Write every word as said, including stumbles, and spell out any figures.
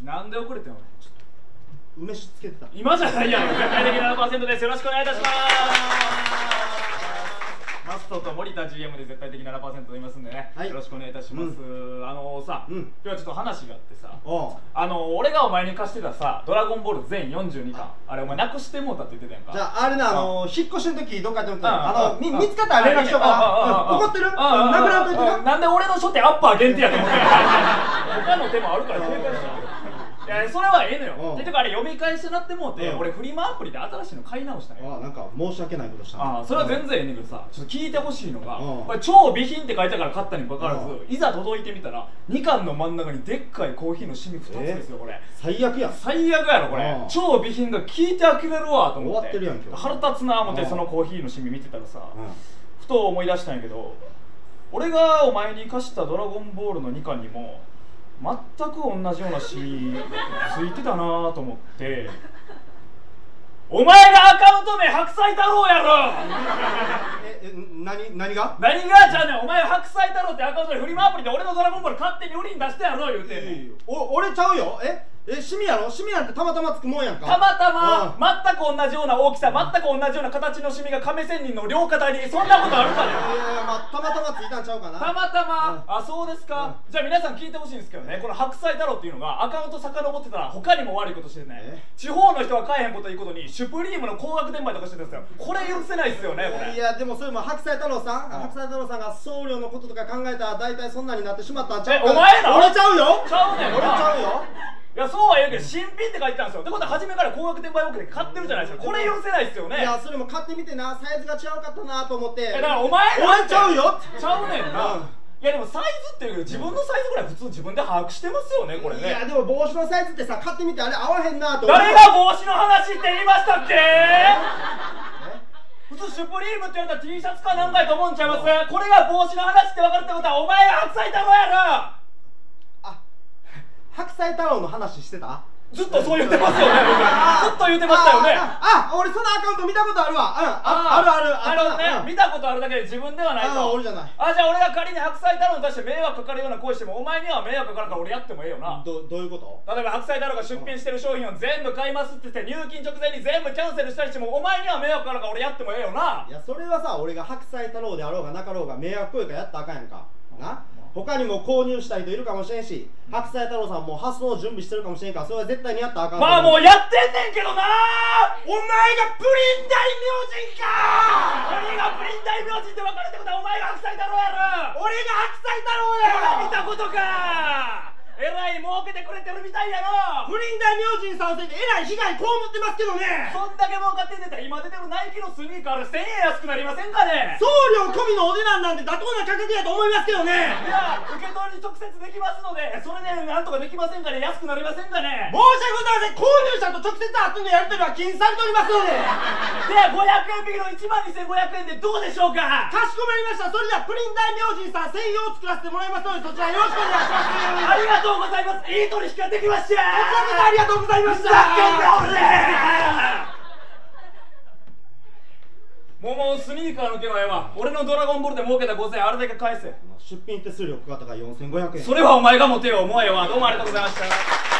なんで遅れてんの？ 梅酒つけてた。 今じゃないやろ。絶対的 ななパーセント です。よろしくお願いいたします。マストと森田 ジーエム で絶対的 ななパーセント と言いますんでね、はい、よろしくお願いいたします。うん、あのさ、うん、今日はちょっと話があってさ、あの俺がお前に貸してたさ、ドラゴンボール全よんじゅうにかん、あれお前なくしてもうたって言ってたやんか。 じゃああれな、あの引っ越しの時どっかで思ったあの見つかったら連絡しようかな。怒ってる？なくなっといてな。 なんで俺の書店アッパー限定やと思ってんの？他の手もあるから警戒して。いやそれはええのよ。結局あれ読み返してなってもうて、俺フリマアプリで新しいの買い直したんよ。 ああなんか申し訳ないことしたね。 ああそれは全然ええねんけどさ、ちょっと聞いてほしいのが、これ超備品って書いたから買ったにもかかわらず、いざ届いてみたらにかんの真ん中にでっかいコーヒーのシミふたつですよこれ。 最悪や。 最悪やろこれ。超備品が聞いてあきれるわと思って。終わってるやん今日。腹立つな思ってそのコーヒーのシミ見てたらさ、ふと思い出したんやけど、俺がお前に貸したドラゴンボールのにかんにも全く同じようなシミついてたなぁと思って、お前がアカウント名白菜太郎やろ。 ええ何何が何がじゃあねん、お前白菜太郎ってアカウントでフリマアプリで俺のドラゴンボール勝手に売りに出してやろ言うてんねん。 お俺ちゃうよ。ええシミやろ。シミなんてたまたまつくもんやんか。 たまたま全く同じような大きさ、全く同じような形のシミが亀仙人の両肩に、そんなことあるかね。 いやいや、まあ、たまたまついたんちゃうかな。 たまたま、あそうですか。じゃあ皆さん聞いてほしいんですけどね、この白菜太郎っていうのがアカウント遡ってたら他にも悪いことしてね、地方の人は買えへんこといいことにシュプリームの高額転売とかしてたんですよ。これ許せないですよねこれ。 いやでもそれも白菜太郎さん、白菜太郎さんが送料のこととか考えたら大体そんなになってしまったんちゃうか。 えお前ら俺ちゃうよ。 ちゃうねん。 俺ちゃうよ。 いやそうは言うけど新品って書いてたんですよ。ってことは初めから高額転売 OK で買ってるじゃないですか。これ許せないですよね。 いやそれも買ってみてな、サイズが違うかったなと思って。 えだからお前俺ちゃうよ。 ちゃうねんな。いやでもサイズっていうけど自分のサイズぐらい普通自分で把握してますよねこれね。 いやでも帽子のサイズってさ買ってみてあれ合わへんなと。 誰が帽子の話って言いましたっけ？普通シュプリームって言われたら T シャツかなんかやと思うんちゃいます？これが帽子の話って分かるってことはお前が白菜太郎やろ。 あ白菜太郎の話してた？ ずっとそう言ってますよね。ずっと言ってましたよね。 あ、俺そのアカウント見たことあるわ。うん、あるあるある。 なるほどね。見たことあるだけで自分ではないと。 あ、俺じゃない。 あ、じゃあ俺が仮に白菜太郎に対して迷惑かかるような行為してもお前には迷惑かかるから俺やってもええよな。 どどういうこと？ 例えば白菜太郎が出品してる商品を全部買いますって言って入金直前に全部キャンセルしたりしてもお前には迷惑かかるから俺やってもええよな。 いやそれはさ、俺が白菜太郎であろうがなかろうが迷惑行為がやったらあかんやんかな。他にも購入した人いるかもしれんし、白菜太郎さんも発送準備してるかもしれんから、それは絶対にやったらあかん。 まあもうやってんねんけどな。 お前がプリン大明神か。 俺がプリン大明神って分かるってことはお前が白菜太郎やろ。 俺が白菜太郎や。 見たことか。えらい儲けてくれてるみたいやろ。 プリン大明神さんをせいでえらい被害被ってますけどね。 そんだけ儲かってんねんったら今出てるナイキのスニーカーでせんえん安くなりませんかね。 送料込みのお値段なんて妥当な価格やと思いますけどね。 いや受け取り直接できますので、それでなんとかできませんかね。安くなりませんかね。 申し訳ございません。購入者と直接会ってのやり取りは禁止されておりますので。 ではごひゃくえん引きのいちまんにせんごひゃくえんでどうでしょうか。 かしこまりました。それではプリン大明神さん専用を作らせてもらいますので、そちらよろしくお願いします。 ありがとうございます。いい取引ができました。こちらこそありがとうございました。 もうもうスニーカーの件はええわ。俺のドラゴンボールで儲けたごせんえんあれだけ返せ。 出品手数料かかったからよんせんごひゃくえん。 それはお前が持てよ。もうええわ。どうもありがとうございました。